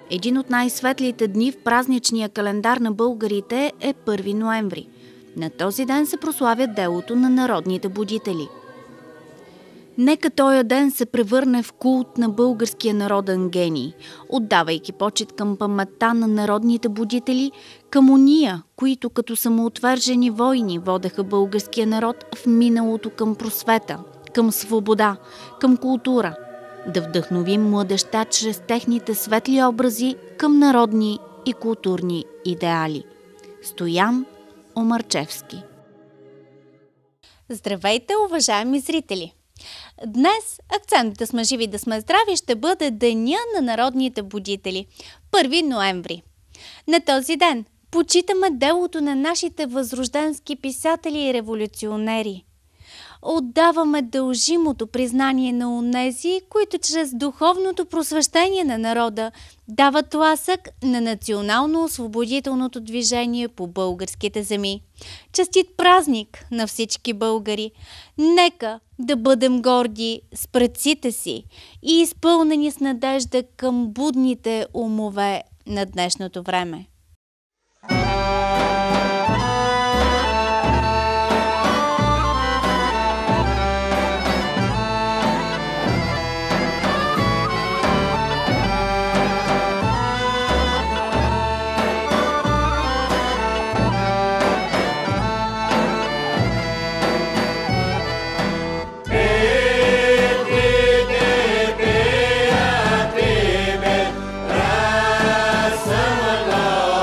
Един от най-светлите дни в празничния календар на българите е 1 ноември. На този ден се прославя делото на народните будители. Нека този ден се превърне в култ на българския народен гений, отдавайки почит към паметта на народните будители, към уния, които като самоотвержени войни водеха българския народ в миналото към просвета, към свобода, към култура. Да вдъхновим младежта чрез техните светли образи към народни и културни идеали. Стоян Омарчевски. Здравейте, уважаеми зрители! Днес акцент да сме живи, да сме здрави ще бъде Деня на народните будители – 1 ноември. На този ден почитаме делото на нашите възрожденски писатели и революционери. Отдаваме дължимото признание на онези, които чрез духовното просвещение на народа дават тласък на национално-освободителното движение по българските земи. Честит празник на всички българи! Нека да бъдем горди с предците си и изпълнени с надежда към будните умове на днешното време. Love.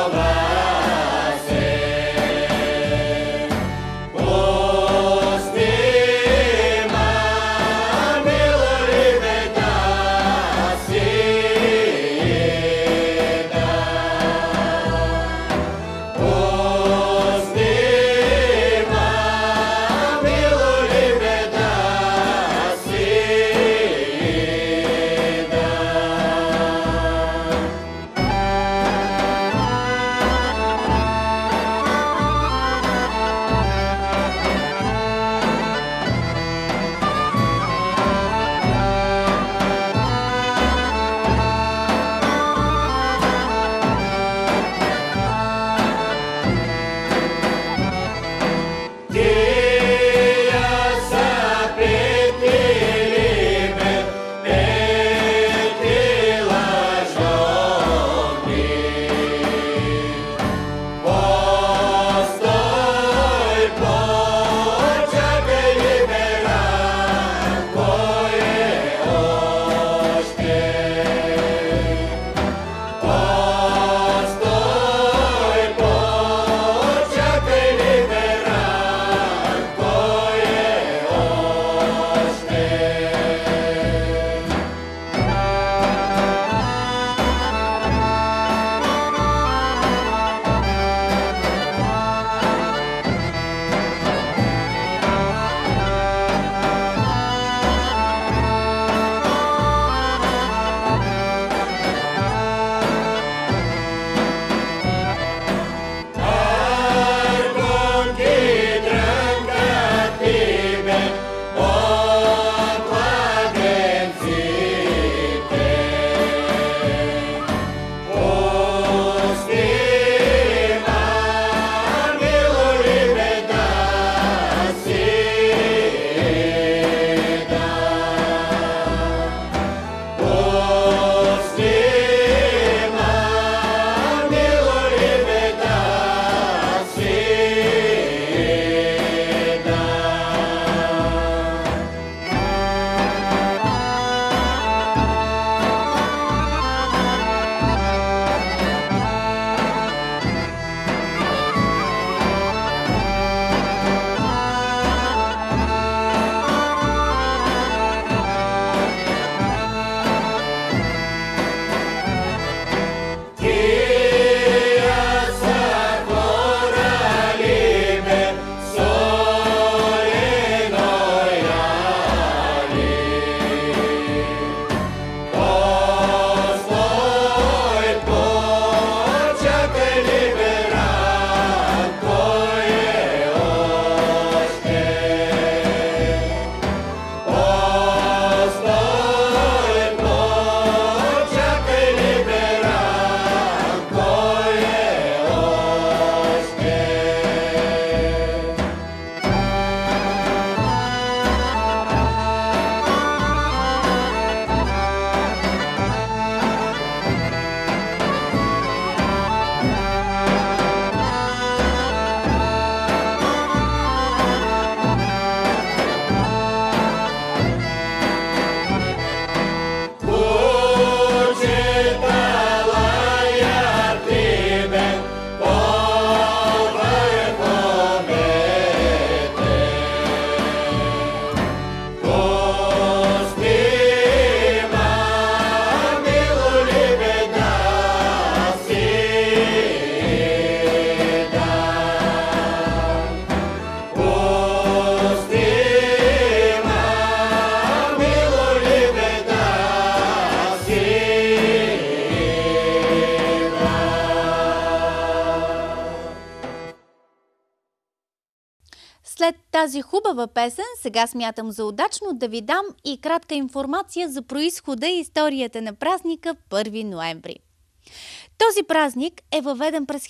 тази хубава песен сега смятам за удачно да ви дам и кратка информация за произхода и историята на празника 1 ноември. Този празник е въведен през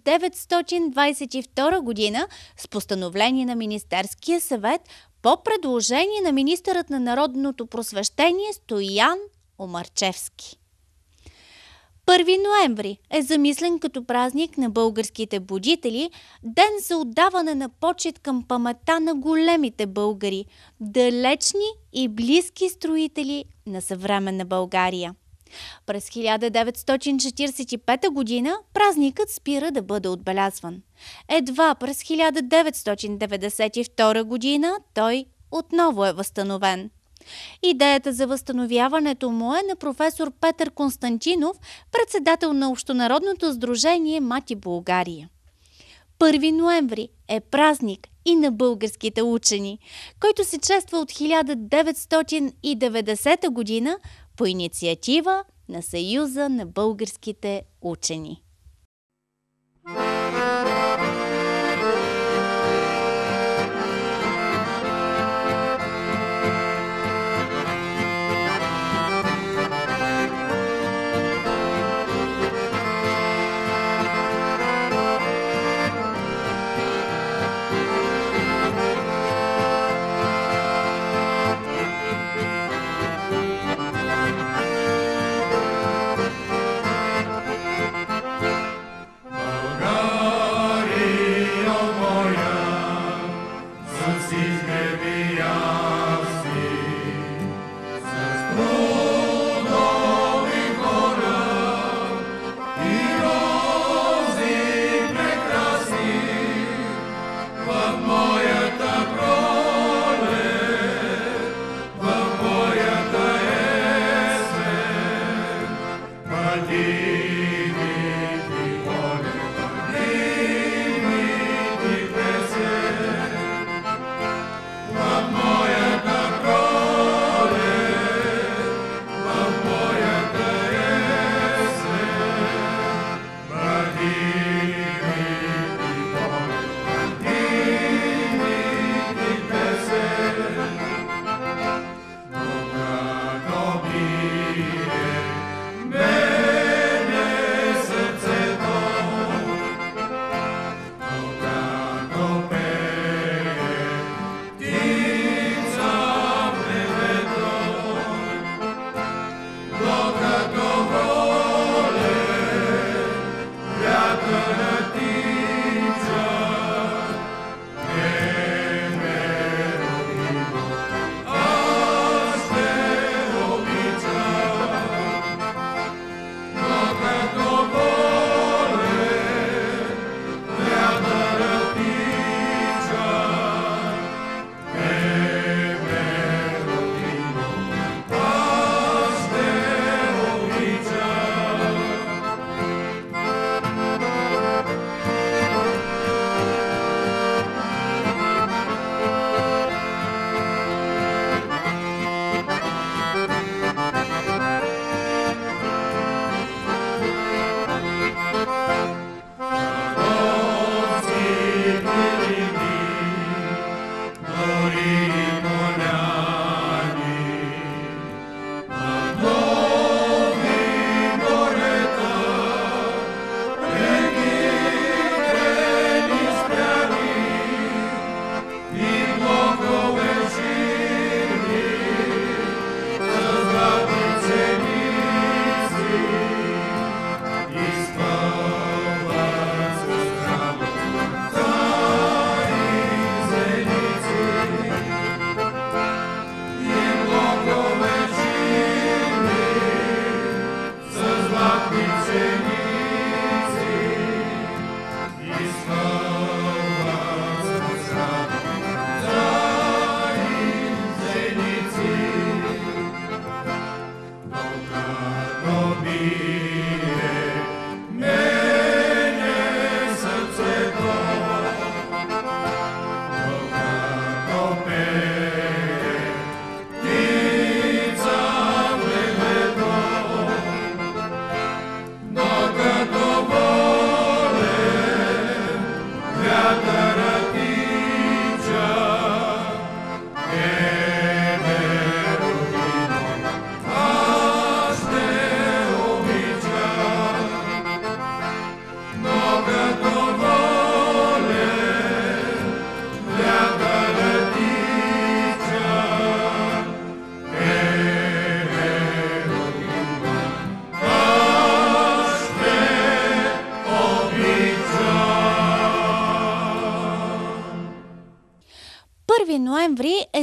1922 година с постановление на Министерския съвет по предложение на министърът на народното просвещение Стоян Омарчевски. 1 ноември е замислен като празник на българските будители, ден за отдаване на почит към паметта на големите българи, далечни и близки строители на съвременна България. През 1945 година празникът спира да бъде отбелязван. Едва през 1992 година той отново е възстановен. Идеята за възстановяването му е на професор Петър Константинов, председател на Общонародното сдружение Мати България. 1 ноември е празник и на българските учени, който се чества от 1990 година по инициатива на Съюза на българските учени. България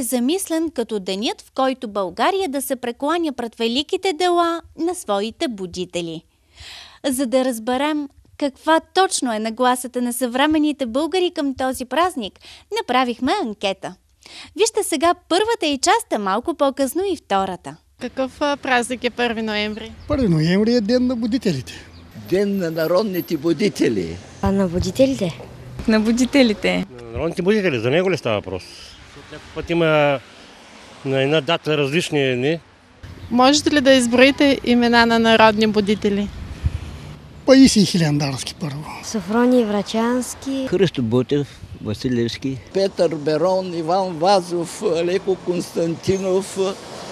замислен като денят, в който България да се прекланя пред великите дела на своите будители. За да разберем каква точно е нагласата на съвременните българи към този празник, направихме анкета. Вижте сега първата и част, а малко по-късно и втората. Какъв празник е 1 ноември? 1 ноември е ден на будителите. Ден на народните будители. А на будителите? На будителите. На народните будители, за него ли става въпрос? Някакъв път има на една дата различни дни. Можете ли да изброите имена на народни будители? Паисий Хилендарски първо. Софроний Врачански. Христо Ботев, Василевски. Петър Берон, Иван Вазов, Леко Константинов.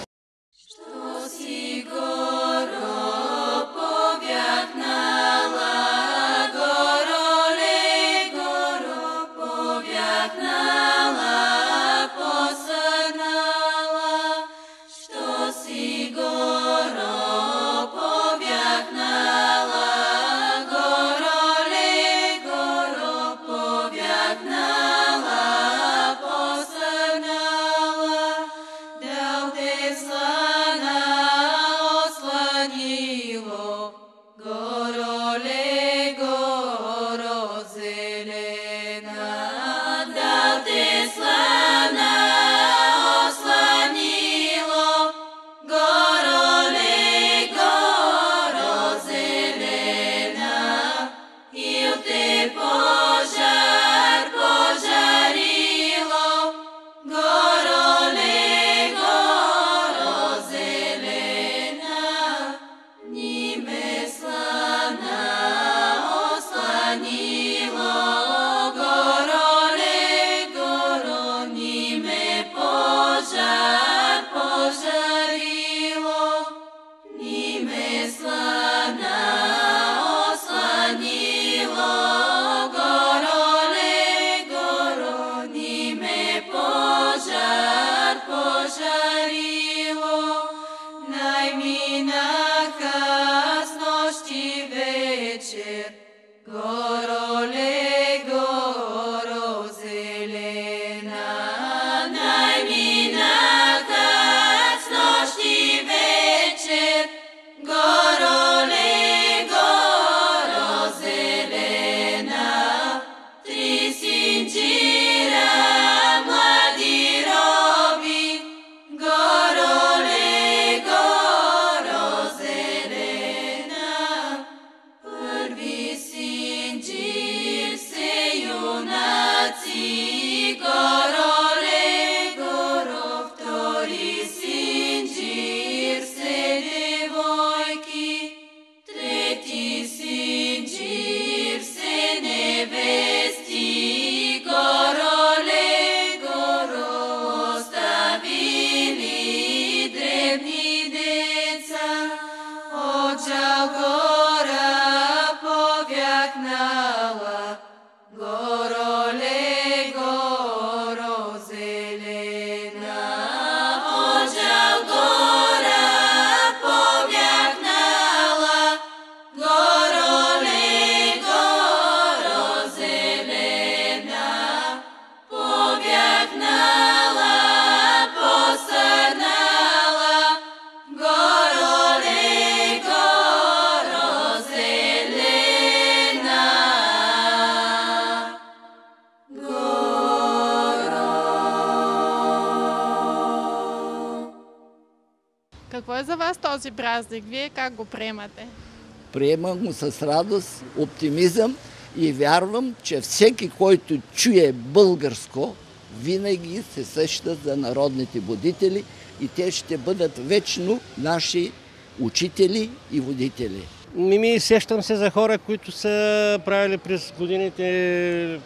Какво е за вас този празник? Вие как го приемате? Приемам го с радост, оптимизъм и вярвам, че всеки, който чуе българско, винаги се сеща за народните будители и те ще бъдат вечно наши учители и водители. Сещам се за хора, които са правили през годините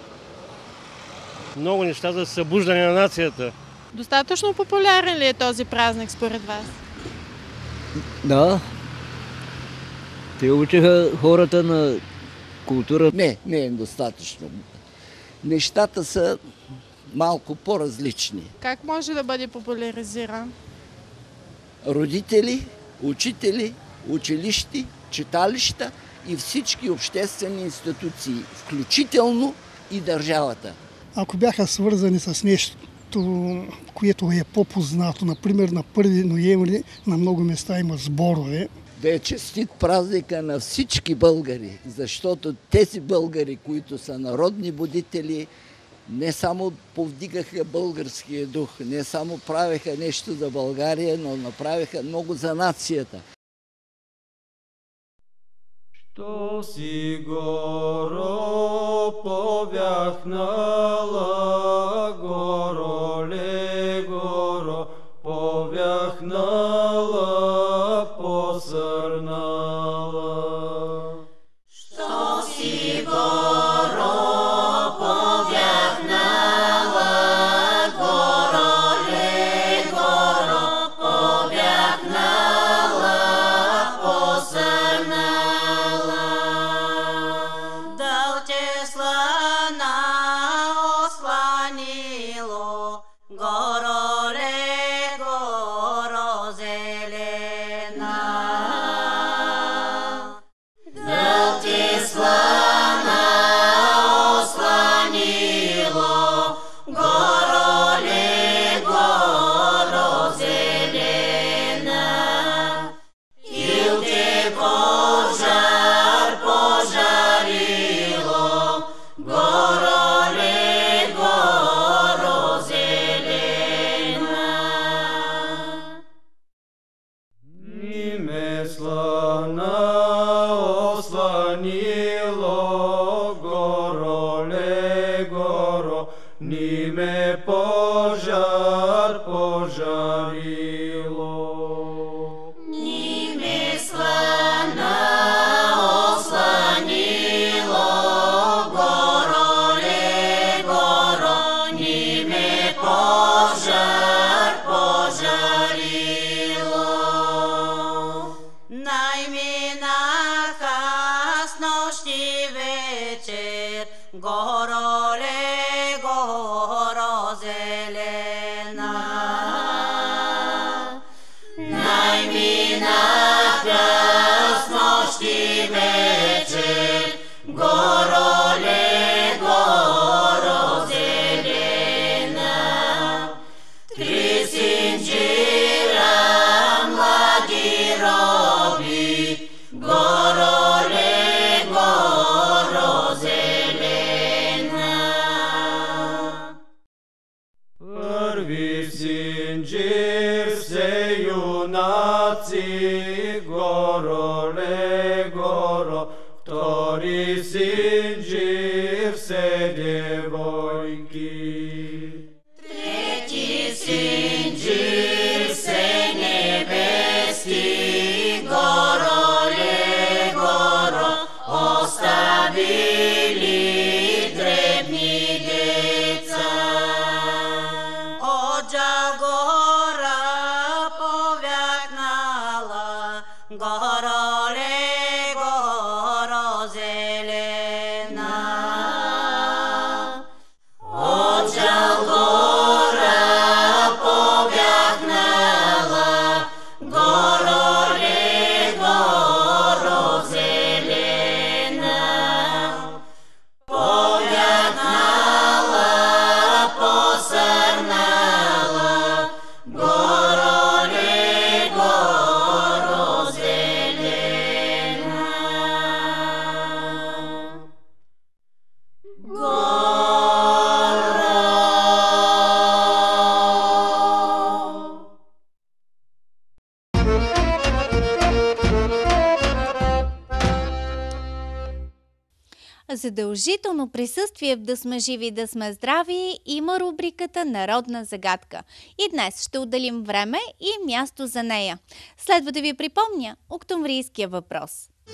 много неща за събуждане на нацията. Достатъчно популярен ли е този празник според вас? Да. Те учиха хората на култура. Не е достатъчно. Нещата са малко по-различни. Как може да бъде популяризиран? Родители, учители, училища, читалища и всички обществени институции, включително и държавата. Ако бяха свързани с нещо което е по-познато. Например, на 1 ноември на много места има сборове. Да е честит празника на всички българи, защото тези българи, които са народни будители, не само повдигаха българския дух, не само правеха нещо за България, но направиха много за нацията. Що си горо повяхнала, гороле горо повяхнала, посърнала. Що си горо повяхнала, гороле горо повяхнала, посърнала. Гороле, горо зелена, най-минаха с нощи вечер. Гороле, горо зелена, 3 синджира млади роби. Гороле, горо зелена. Първи синджир се юнаци, гороле горо. Втори синджир се девойки. Трети синджир се невести. Гороле горо оставили дребни деца. От Жагора повякнала, гороле горо зелена. От Жагора повякнала, гороле горо зелена. Повякнала, посърнала, гороле горо зелена. Задължително присъствие в Да сме живи, да сме здрави има рубриката Народна загадка. И днес ще отделим време и място за нея. Следва да ви припомня октомврийския въпрос.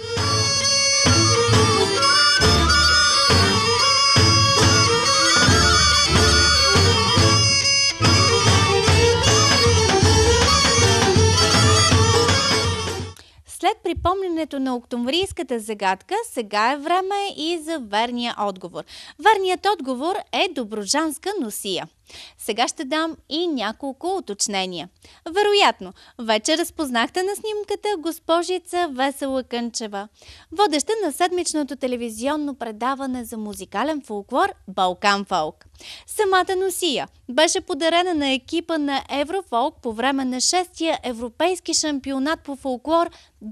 След припомнянето на октомврийската загадка, сега е време и за верния отговор. Верният отговор е Добруджанска носия. Сега ще дам и няколко уточнения. Вероятно, вече разпознахте на снимката госпожица Весела Кънчева, водеща на седмичното телевизионно предаване за музикален фолклор Балкан Фолк. Самата носия беше подарена на екипа на Еврофолк по време на 6-я европейски шампионат по фолклор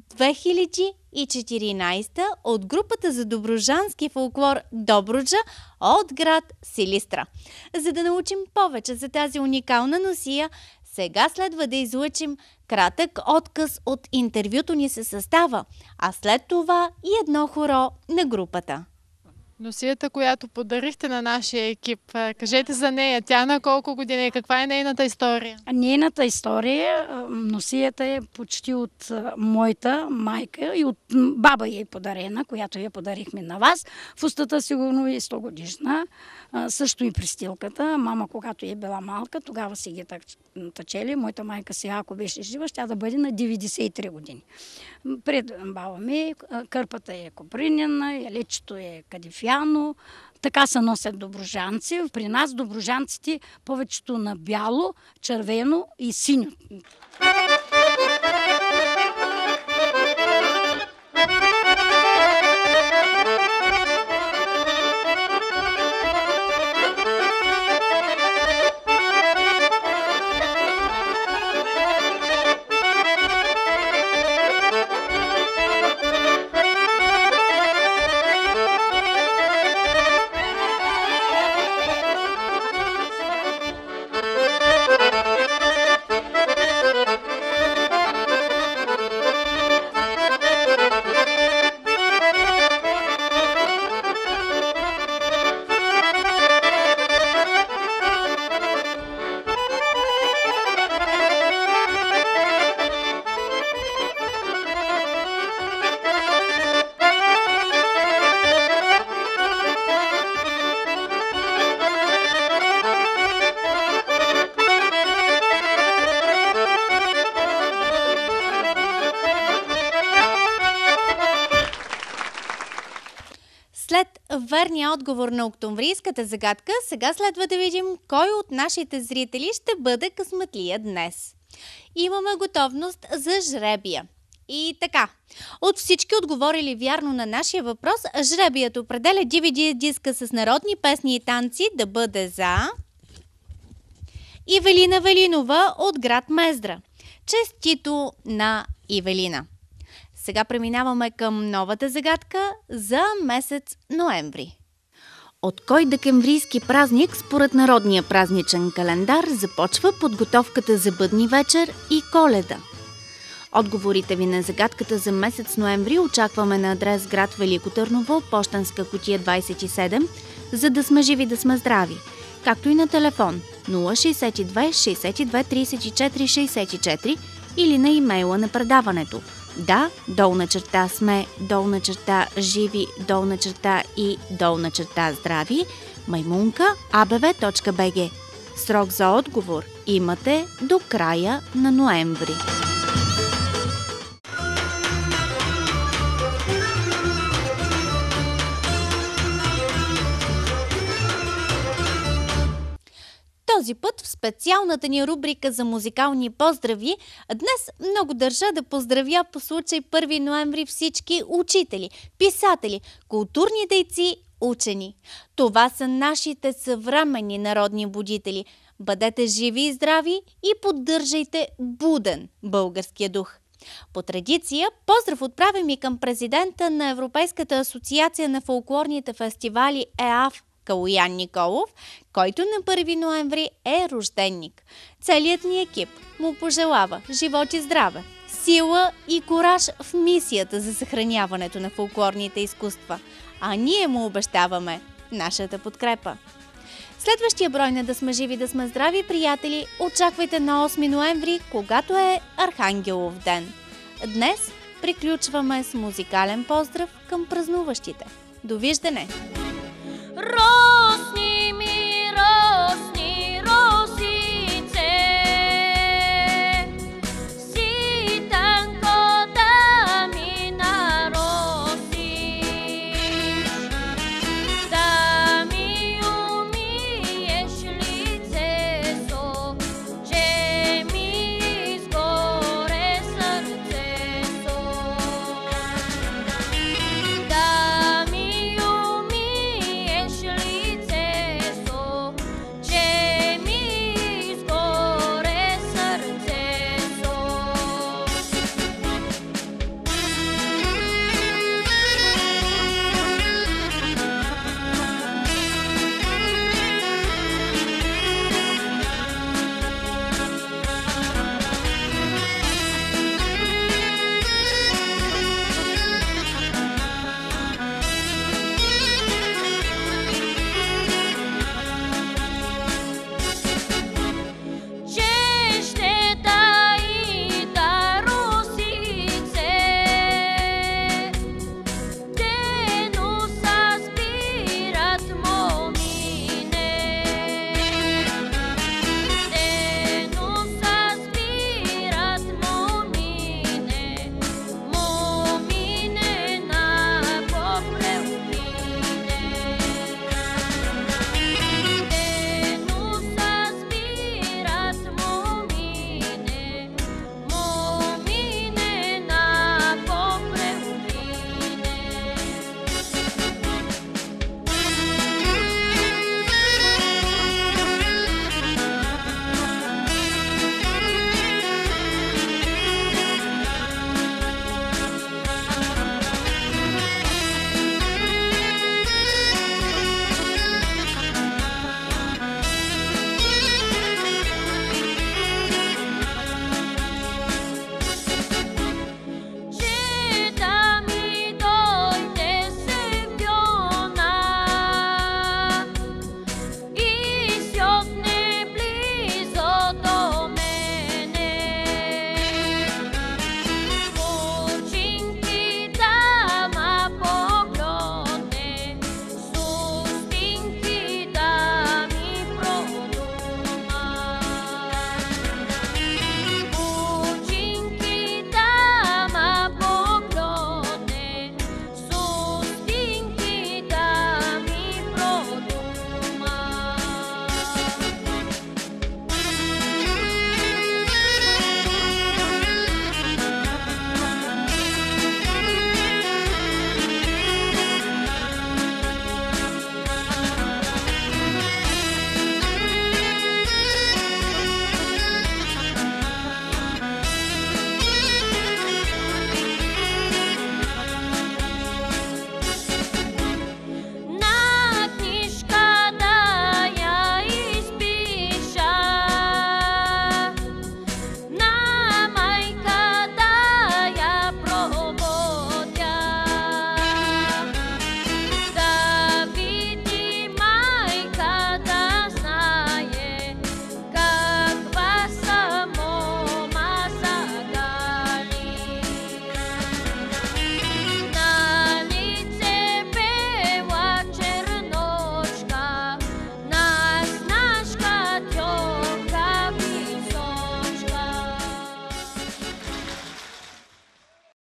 2014 от групата за добруджански фолклор Добруджа от град Силистра. За да научим повече за тази уникална носия, сега следва да излъчим кратък отказ от интервюто ни със състава, а след това и едно хоро на групата. Носията, която подарихте на нашия екип, кажете за нея. Тя на колко години и каква е нейната история? Нейната история, носията е почти от моята майка и от баба ей подарена, която я подарихме на вас. В устата сигурно е 100 годишна. Също и пристилката. Мама, когато е била малка, тогава си ги тъчели. Моята майка сега, ако беше жива, ще да бъде на 93 години. Пред баба ми кърпата е копринена, ялечето е кадифяно. Така се носят добруджанци. При нас добруджанците повечето на бяло, червено и синьо. След верния отговор на октомврийската загадка, сега следва да видим кой от нашите зрители ще бъде късметлия днес. Имаме готовност за жребия. И така, от всички отговорили вярно на нашия въпрос, жребият определя DVD диска с народни песни и танци да бъде за Ивелина Велинова от град Мездра. Честито на Ивелина! Сега преминаваме към новата загадка за месец ноември. От кой декемврийски празник според народния празничен календар започва подготовката за Бъдни вечер и Коледа? Отговорите ви на загадката за месец ноември очакваме на адрес град Велико Търново, пощенска кутия 27, за да сме живи, да сме здрави, както и на телефон 062 62 34 64 или на имейла на предаването _сме_живи _и здрави _abv.bg. Срок за отговор имате до края на ноември. Този път в специалната ни рубрика за музикални поздрави днес много държа да поздравя по случай 1 ноември всички учители, писатели, културни дейци, учени. Това са нашите съвременни народни будители. Бъдете живи и здрави и поддържайте буден българския дух. По традиция, поздрав отправям и към президента на Европейската асоциация на фолклорните фестивали ЕАФ Калоян Николов, който на 1 ноември е рожденник. Целият ни екип му пожелава живот и здраве, сила и кураж в мисията за съхраняването на фолклорните изкуства, а ние му обещаваме нашата подкрепа. Следващия брой на Да сме живи, да сме здрави, приятели, очаквайте на 8 ноември, когато е Архангелов ден. Днес приключваме с музикален поздрав към празнуващите. Довиждане! Росни